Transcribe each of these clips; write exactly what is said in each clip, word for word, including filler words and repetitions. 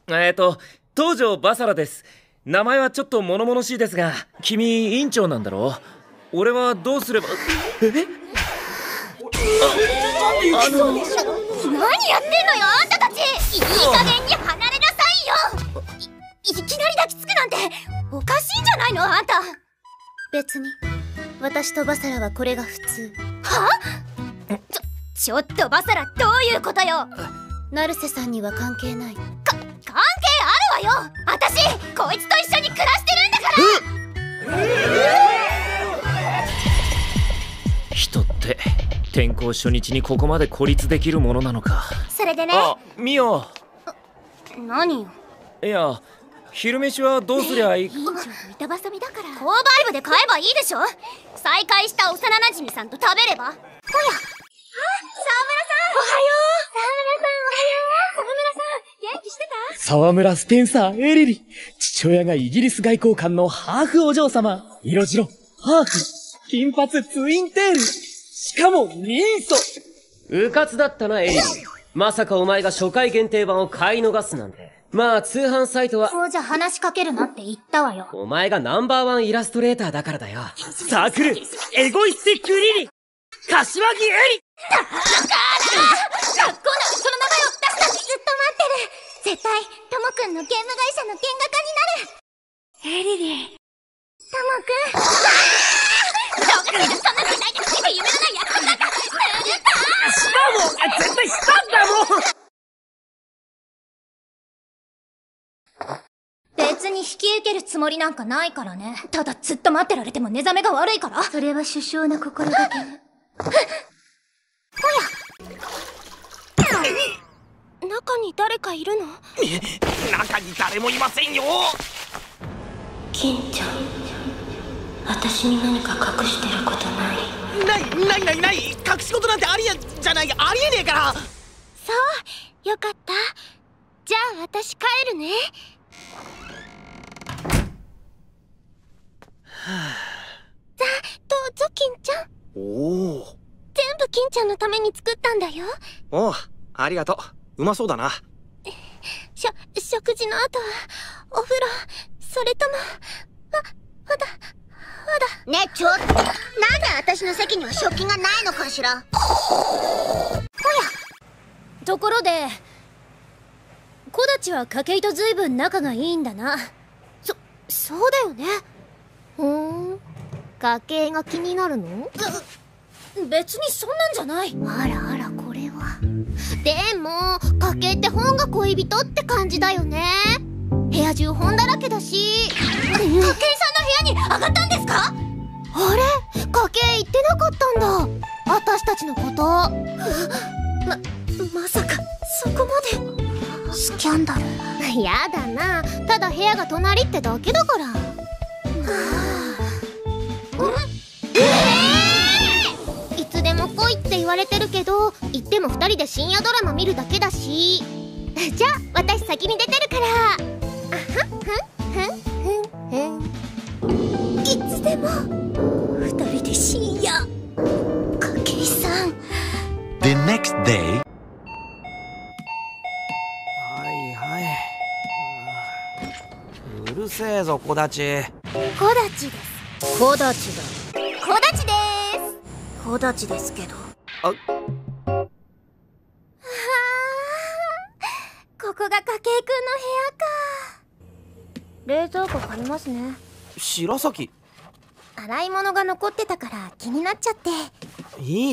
えーと東条バサラです。名前はちょっと物々しいですが、君院長なんだろう。俺はどうすれば。えあ、あの何やってんのよあんたたち。いい加減に離れなさいよ。 い, いきなり抱きつくなんておかしいんじゃないのあんた。 別に私とバサラはこれが普通。 はあ？ちょちょっとバサラ、どういうことよ。 成瀬さんには関係ない。 か関係あるわよ。私こいつと一緒に暮らしてるんだから。 人って転校初日にここまで孤立できるものなのか。 それでね。 あ、ミオ。 何よ。 いや、昼飯はどうすりゃいい。 院長の板挟みだから購買部で買えばいいでしょ。再会した幼なじみさんと食べれば。ほや。あ、沢村さん。おはよう。沢村さんおはよう。沢村さん元気してた？ 沢村スペンサー・エリリ。父親がイギリス外交官のハーフお嬢様。色白、ハーフ、金髪ツインテール。しかも人相。 うかつだったな、エリリ。まさかお前が初回限定版を買い逃すなんて。まあ通販サイトはそうじゃ話しかけるなって言ったわよ。 お前がナンバーワンイラストレーターだからだよ。 サークルエゴイスティックリリ柏木エリ。 だから学校のその名前を出したってずっと待ってる。絶対トモくんのゲーム会社の原画家になる。エリリー、トモくん。小学生がそんなのいないで夢のない約束なんかするか。 しかも絶対したんだもん。 別に引き受けるつもりなんかないからね。ただずっと待ってられても寝覚めが悪いから。 それは首相の心がけ。 ほや。中に誰かいるの？ 中に誰もいませんよ。 金ちゃん、私に何か隠してることない？ ないないないない。隠し事なんてありえじゃない、ありえねえから。 そう、よかった。じゃあ私帰るね。さあ、どうぞ金ちゃん。 おお。 全部金ちゃんのために作ったんだよ。 おう、ありがとう。うまそうだな。 しょ、食事の後はお風呂、それともま、まだまだ。ねえちょっと、なんで私の席には食器がないのかしら。ほや。 ところで小立は筧とずいぶん仲がいいんだな。 そ、そうだよね。 ふーん、筧が気になるの？別にそんなんじゃない。 あらあら、これは。でも筧って本が恋人って感じだよね。部屋中本だらけだし。筧さんの部屋に上がったんですか？あれ、筧言ってなかったんだ、私たちのこと。ま、まさかそこまで。スキャンダル。 やだな、ただ部屋が隣ってだけだから。はあ、うん、えー、いつでも来いって言われてるけど、行っても二人で深夜ドラマ見るだけだし。じゃあ私先に出てるから。あはんはんはんはん。 いつでも二人で深夜。筧さん。 The next day。 はいはい。うるせえぞ小立ち。 小立です。 小立だ。 小立です。小立ですけど。 あ、 ここが筧くんの部屋か。冷蔵庫借りますね。 白崎。 洗い物が残ってたから気になっちゃって。 いいって、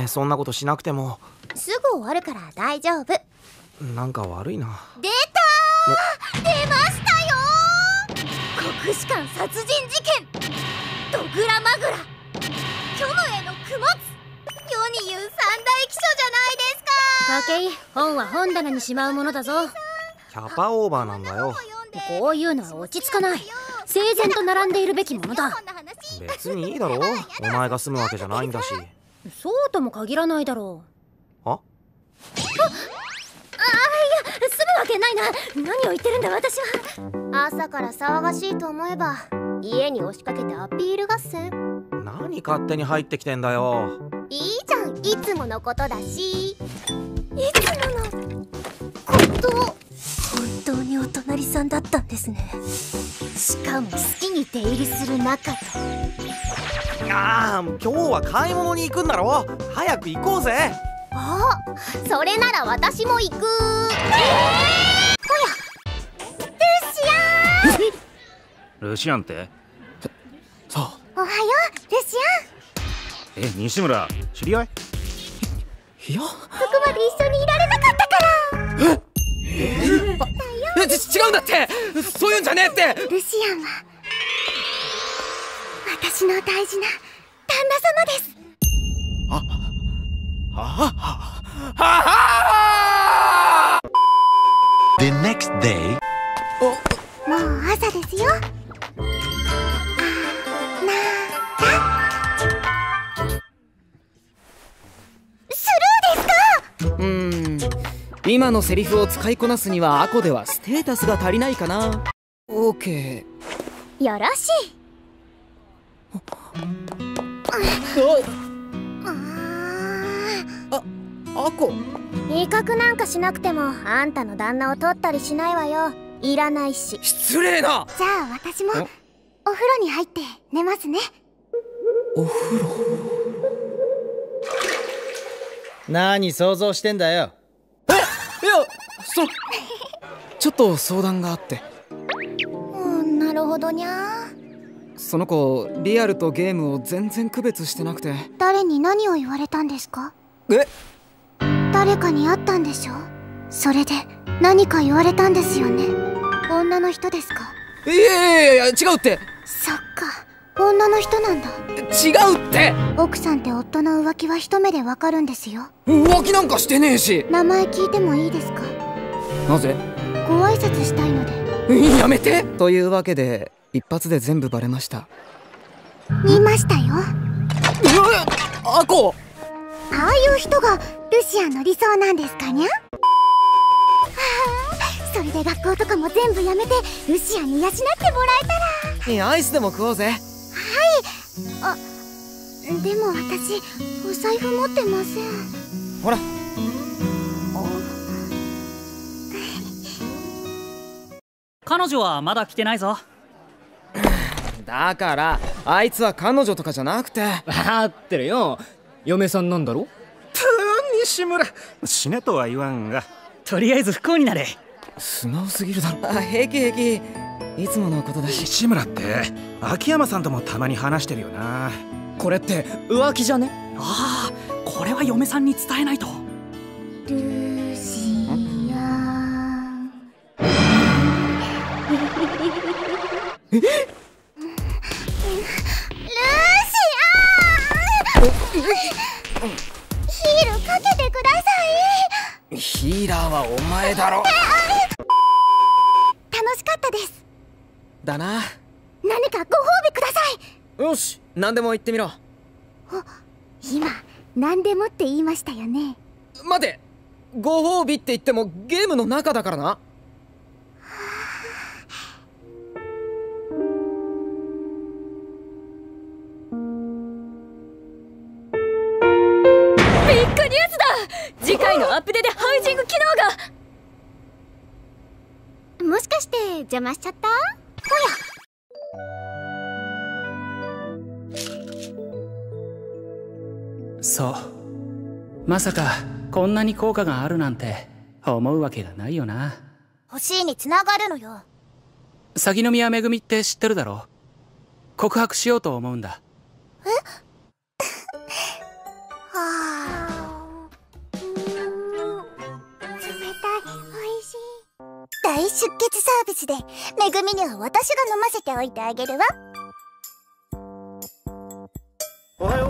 そんなことしなくても。 すぐ終わるから大丈夫。 なんか悪いな。 出たー、出ましたよー。国士舘殺人事件、ドグラマグラ、虚無への供物、世に言う三大奇書じゃないですか。 筧、本は本棚にしまうものだぞ。 キャパオーバーなんだよ。 こういうのは落ち着かない。整然と並んでいるべきものだ。 別にいいだろう、お前が住むわけじゃないんだし。 そうとも限らないだろう。 あ？ あ、あ、いや、住むわけないな。何を言ってるんだ私は。 朝から騒がしいと思えば家に押しかけてアピール合戦。 何勝手に入ってきてんだよ。 いいじゃん、いつものことだし。いつものこと。本当ににお隣さんだったんですね。しかも好きに出入りする仲と。 ああ、今日は買い物に行くんだろ。早く行こうぜ。 あ、それなら私も行く。えー、ほや、ルシアン。 ルシアンってさあ。 おはよう、ルシえ、西村知り合い？ いや、 アン。そこまで一緒にいられなかったから。 ええ、ち違うんだって。そういうんじゃねえって。 ルシアンは私の大事な旦那様です。 あ、ああ、はは。 The next day. もう朝ですよ。 うーん、今のセリフを使いこなすにはアコではステータスが足りないかな。オーケー。 よろしい。 あ、アコ。 威嚇なんかしなくてもあんたの旦那を取ったりしないわよ。いらないし。 失礼な。 じゃあ私もお風呂に入って寝ますね。 お風呂。 何想像してんだよ。 え、いや、そちょっと相談があって。 うん、なるほどにゃ。 その子リアルとゲームを全然区別してなくて。 誰に何を言われたんですか？ え、 誰かに会ったんでしょ？それで何か言われたんですよね。女の人ですか？ いやいやいや違うって。 そっか、女の人なんだ。 違うって。 奥さんって夫の浮気は一目でわかるんですよ。 浮気なんかしてねえし。 名前聞いてもいいですか？ なぜ？ ご挨拶したいので。 やめて。というわけで一発で全部バレました。 見ましたよ。 アコ。 ああいう人がルシアンの理想なんですかにゃ？はあ、それで学校とかも全部やめてルシアンに養ってもらえたら。 いや、アイスでも食おうぜ。 はい。あ、でも私お財布持ってません。 ほら。 彼女はまだ来てないぞ。 だからあいつは彼女とかじゃなくて。 分かってるよ。嫁さんなんだろ。 西村死ねとは言わんが、 とりあえず不幸になれ。 素直すぎるだろ。あ、平気平気、いつものことだし。 西村って秋山さんともたまに話してるよな。 これって浮気じゃね？ ああ、これは嫁さんに伝えないと。 ルシアン。ルシアン。ヒールかけてください。 ヒーラーはお前だろ。 楽しかったです。 だな。 何かご褒美ください。 よし、何でも言ってみろ。 今何でもって言いましたよね。 待て、ご褒美って言ってもゲームの中だからな。 ビッグニュースだ。次回のアップデでハウジング機能が。 もしかして邪魔しちゃった？ほや。そう、まさかこんなに効果があるなんて思うわけがないよな。 欲しいに繋がるのよ。 鷺宮めぐみって知ってるだろ。告白しようと思うんだ。 え？はあ、うーん、冷たい、おいしい。大出血サービスでめぐみには私が飲ませておいてあげるわ。 おはよう。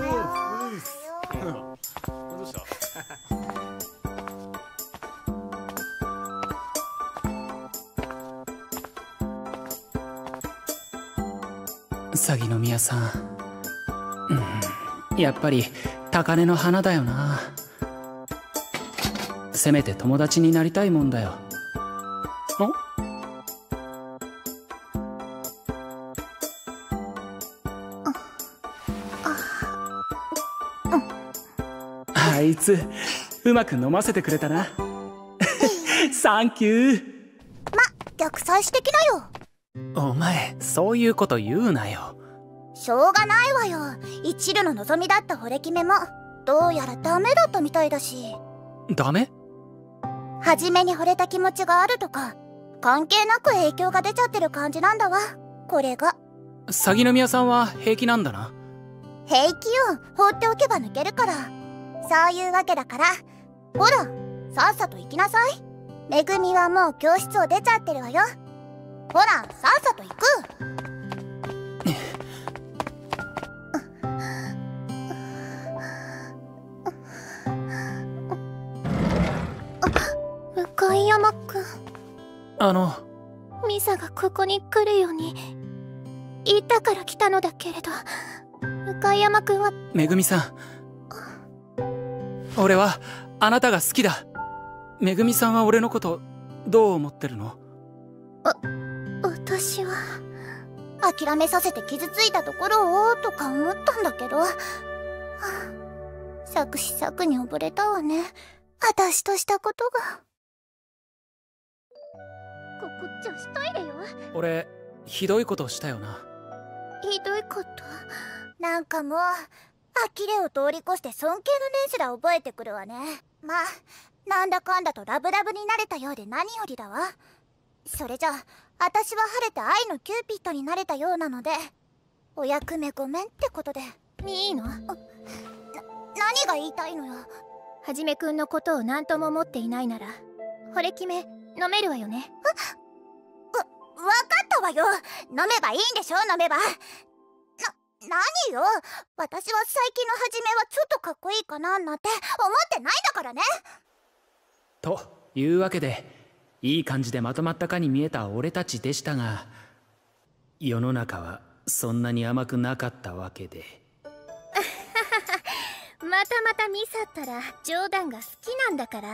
どうした？ 鷺宮さん、うん、やっぱり高嶺の花だよな。せめて友達になりたいもんだよ。あいつうまく飲ませてくれたな。サンキュー。 逆再してきなよ。 お前そういうこと言うなよ。 しょうがないわよ。一縷の望みだった惚れ決めもどうやらダメだったみたいだし。 ダメ？ 初めに惚れた気持ちがあるとか関係なく影響が出ちゃってる感じなんだわ、これが。 鷺宮さんは平気なんだな。 平気よ、放っておけば抜けるから。そういうわけだから、ほらさっさと行きなさい。めぐみはもう教室を出ちゃってるわよ。ほらさっさと行く。向山くん、 あのミサがここに来るように言ったから来たのだけれど、向山くんは。 めぐみさん、俺はあなたが好きだ。めぐみさんは俺のことどう思ってるの？ あ、私は諦めさせて傷ついたところをとか思ったんだけど、はあ、作詞作に溺れたわね、私としたことが。 ここ女子トイレよ。 俺ひどいことしたよな。 ひどいこと？ なんかもう呆れを通り越して尊敬の念すら覚えてくるわね。まあなんだかんだとラブラブになれたようで何よりだわ。それじゃ私は晴れて愛のキューピッドになれたようなので、お役目ごめんってことで。 いいの？な、 何が言いたいのよ。 はじめくんのことを何とも思っていないなら惚れ決め飲めるわよね。 わ、わかったわよ。飲めばいいんでしょ、飲めば。な、何よ。私は最近のはじめはちょっとかっこいいかななんて思ってないんだからね。 というわけで、いい感じでまとまったかに見えた俺たちでしたが、世の中はそんなに甘くなかったわけで。 またまたミサったら冗談が好きなんだから。 だ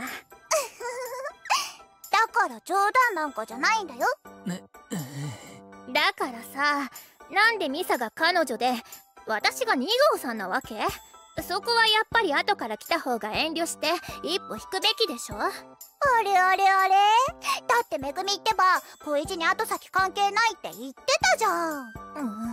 から冗談なんかじゃないんだよ。 ね、 だからさ、なんでミサが彼女で私がに号さんなわけ？そこはやっぱり後から来た方が遠慮して一歩引くべきでしょ。 あれあれあれ、だってめぐみってば恋路に後先関係ないって言ってたじゃん。うん、は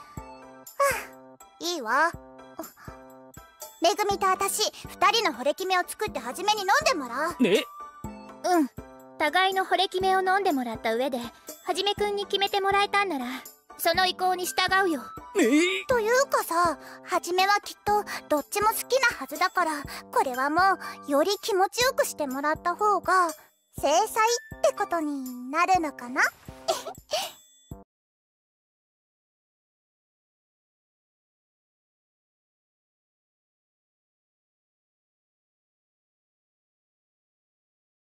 あ、いいわ。めぐみとあたし二人の惚れ決めを作って初めに飲んでもらう。 え？ うん、互いの惚れ決めを飲んでもらった上ではじめくんに決めてもらえたんならその意向に従うよ。 えー、 というかさ、はじめはきっとどっちも好きなはずだから、これはもうより気持ちよくしてもらった方が正妻ってことになるのかな。